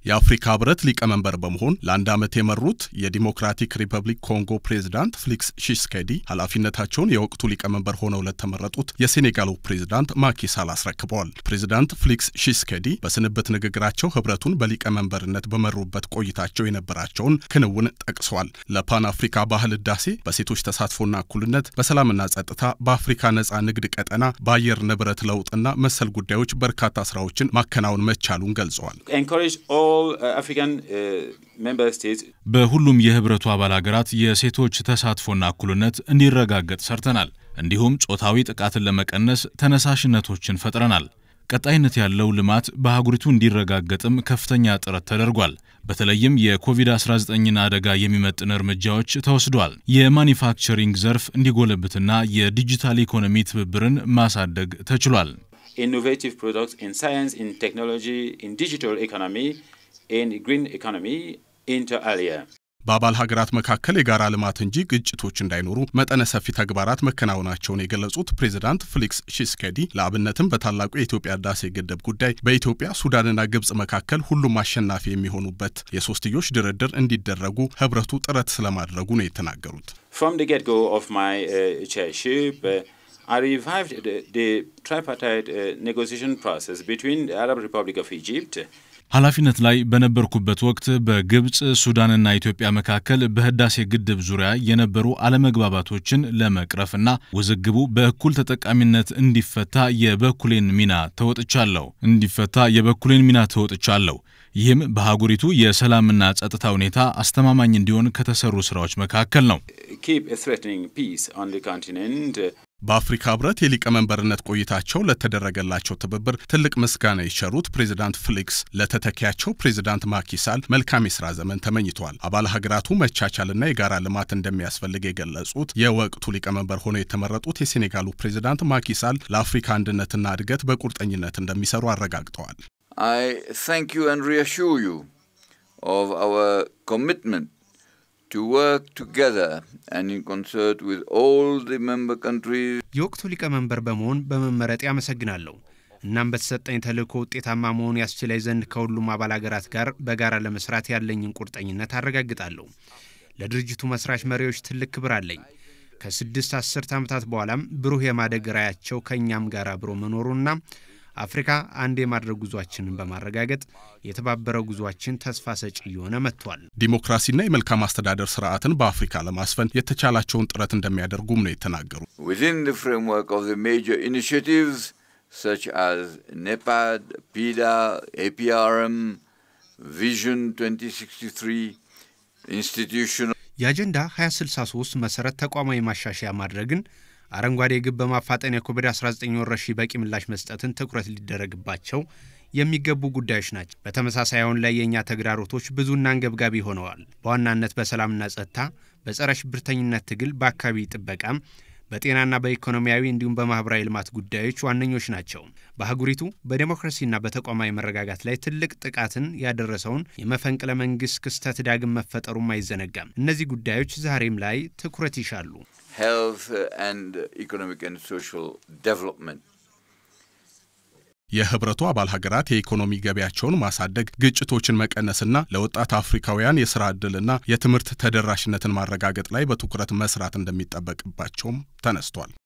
የአፍሪካ ህብረት ሊቀመንበር በመሆን ለአንድ ዓመት የመሩት የዲሞክራቲክ ሪፐብሊክ ኮንጎ ፕሬዝዳንት ፌሊክስ ሺሴኬዲ ኃላፊነታቸውን የወቅቱ ሊቀመንበር ሆነው ለተመረጡት የሴኔጋሉ ፕሬዝዳንት ማኪ ሳል አስረክበዋል። ፕሬዝዳንት ፌሊክስ ሺሴኬዲ በስንብት ንግግራቸው ህብረቱን በሊቀመንበርነት በመሩበት ቆይታቸው የነበራቸውን ክንውን ጠቅሰዋል። ለፓን አፍሪካ ባህል ዳሴ በሴቶች ተሳትፎና እኩልነት፣ በሰላምና ጸጥታ፣ በአፍሪካ ነጻ ንግድ ቀጠና፣ በአየር ንብረት ለውጥና መሰል ጉዳዮች በርካታ ስራዎችን ማከናወን መቻሉን ገልጸዋል። በሁሉም የህብረቱ አባል ሀገራት የሴቶች ተሳትፎና እኩልነት እንዲረጋገጥ ሰርተናል። እንዲሁም ጾታዊ ጥቃትን ለመቀነስ ተነሳሽነቶችን ፈጥረናል። ቀጣይነት ያለው ልማት በአህጉሪቱ እንዲረጋገጥም ከፍተኛ ጥረት ተደርጓል። በተለይም የኮቪድ-19 አደጋ የሚመጥን እርምጃዎች ተወስደዋል። የማኒፋክቸሪንግ ዘርፍ እንዲጎለብትና የዲጂታል ኢኮኖሚ ትብብርን ማሳደግ ተችሏል። Innovative products in science, in technology, in digital economy, in green economy inter alia. በአባል ሀገራት መካከል የጋራ ልማት እንጂ ግጭቶች እንዳይኖሩ መጠነ ሰፊ ተግባራት መከናወናቸውን የገለጹት ፕሬዝዳንት ፌሊክስ ሺሴኬዲ ለአብነትም በታላቁ የኢትዮጵያ ዳሴ ግድብ ጉዳይ በኢትዮጵያ ሱዳንና ግብጽ መካከል ሁሉም አሸናፊ የሚሆኑበት የሶስትዮሽ ድርድር እንዲደረጉ ህብረቱ ጥረት ስለማድረጉ ነው የተናገሩት። From the get-go of my chairship, I revived the tripartite negotiation process between the Arab Republic of Egypt. ኃላፊነት ላይ በነበርኩበት ወቅት በግብጽ ሱዳንና ኢትዮጵያ መካከል በህዳሴ ግድብ ዙሪያ የነበሩ አለመግባባቶችን ለመቅረፍና ውዝግቡ በእኩል ተጠቃሚነት እንዲፈታ የበኩሌን ሚና ተወጥቻለሁ። ይህም በአህጉሪቱ የሰላምና ጸጥታ ሁኔታ አስተማማኝ እንዲሆን ከተሰሩ ስራዎች መካከል ነው። Keep threatening peace on the continent. በአፍሪካ ህብረት የሊቀመንበርነት ቆይታቸው ለተደረገላቸው ትብብር ትልቅ ምስጋና የቸሩት ፕሬዝዳንት ፌሊክስ ለተተኪያቸው ፕሬዝዳንት ማኪ ሳል መልካም የሥራ ዘመን ተመኝተዋል። አባል ሀገራቱ መቻቻልና የጋራ ልማት እንደሚያስፈልግ የገለጹት የወቅቱ ሊቀመንበር ሆነው የተመረጡት የሴኔጋሉ ፕሬዝዳንት ማኪ ሳል ለአፍሪካ አንድነትና እድገት በቁርጠኝነት እንደሚሰሩ አረጋግጠዋል። I thank you and reassure you of our commitment to work together and in concert with all the member countries. የወቅቱ ሊቀመንበር በመሆን በመመረጥ ያመሰግናለሁ። እናም በተሰጠኝ ተልእኮ ውጤታማ መሆን ያስችለኝ ዘንድ ከሁሉም አባል ሀገራት ጋር በጋራ ለመስራት ያለኝን ቁርጠኝነት አረጋግጣለሁ። ለድርጅቱ መስራች መሪዎች ትልቅ ክብር አለኝ። ከ6 10 ዓመታት በኋላም ብሩህ የማደግ ራዕያቸው ከኛም ጋር አብሮ መኖሩና አፍሪካ አንድ የማድረግ ጉዟችንን በማረጋገጥ የተባበረው ጉዟችን ተስፋ ሰጪ የሆነ መጥቷል። ዲሞክራሲና የመልካም አስተዳደር ስርዓትን በአፍሪካ ለማስፈን የተቻላቸውን ጥረት እንደሚያደርጉም ነው የተናገሩት። Within the framework of the major initiatives such as NEPAD, PIDA, APRM, Vision 2063, institutional የአጀንዳ 2063 መሰረት ተቋማዊ ማሻሻያ ማድረግን አረንጓዴ ግብ በማፋጠን የኮቪድ-19 ወረርሽኝ በቂ ምላሽ መስጠትን ትኩረት ሊደረግባቸው የሚገቡ ጉዳዮች ናቸው። በተመሳሳይ አሁን ላይ የኛ ተግዳሮቶች ብዙና አንገብጋቢ ሆነዋል። በዋናነት በሰላምና ጸጥታ፣ በጸረ ሽብርተኝነት ትግል፣ በአካባቢ ጥበቃ፣ በጤናና በኢኮኖሚያዊ እንዲሁም በማህበራዊ ልማት ጉዳዮች ዋነኞች ናቸው። በአህጉሪቱ በዲሞክራሲና በተቋማዊ መረጋጋት ላይ ትልቅ ጥቃትን ያደረሰውን የመፈንቅለ መንግስት ክስተት ዳግም መፈጠሩም አይዘነጋም። እነዚህ ጉዳዮች ዛሬም ላይ ትኩረት ይሻሉ። health and economic and social development. የህብረቱ አባል ሀገራት የኢኮኖሚ ገበያቸውን ማሳደግ፣ ግጭቶችን መቀነስና ለወጣት አፍሪካውያን የሥራ ዕድልና የትምህርት ተደራሽነትን ማረጋገጥ ላይ በትኩረት መስራት እንደሚጠበቅባቸውም ተነስቷል።